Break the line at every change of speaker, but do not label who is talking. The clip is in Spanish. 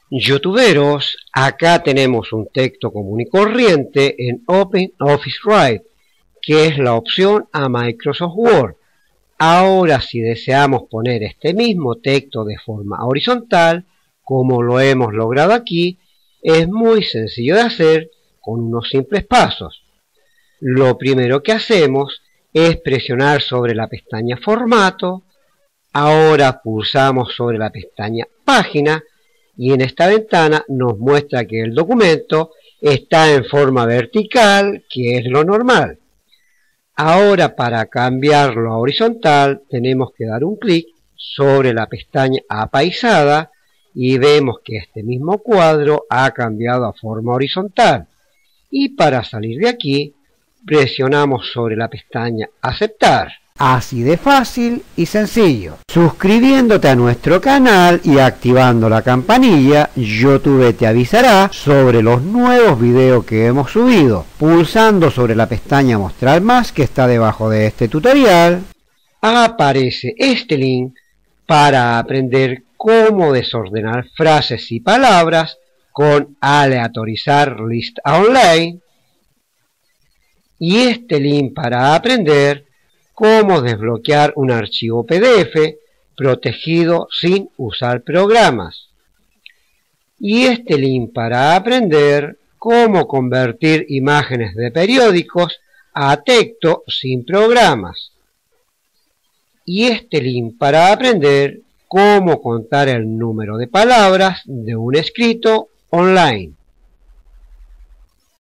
Youtuberos, acá tenemos un texto común y corriente en OpenOffice Write, que es la opción a Microsoft Word. Ahora, si deseamos poner este mismo texto de forma horizontal, como lo hemos logrado aquí, es muy sencillo de hacer con unos simples pasos. Lo primero que hacemos es presionar sobre la pestaña Formato. Ahora pulsamos sobre la pestaña Página y en esta ventana nos muestra que el documento está en forma vertical, que es lo normal. Ahora, para cambiarlo a horizontal, tenemos que dar un clic sobre la pestaña Apaisada y vemos que este mismo cuadro ha cambiado a forma horizontal. Y para salir de aquí, presionamos sobre la pestaña Aceptar.
Así de fácil y sencillo. Suscribiéndote a nuestro canal y activando la campanilla, YouTube te avisará sobre los nuevos videos que hemos subido. Pulsando sobre la pestaña Mostrar más que está debajo de este tutorial,
aparece este link para aprender cómo desordenar frases y palabras con Aleatorizar Lista Online. Y este link para aprender cómo desbloquear un archivo PDF protegido sin usar programas. Y este link para aprender cómo convertir imágenes de periódicos a texto sin programas. Y este link para aprender cómo contar el número de palabras de un escrito online.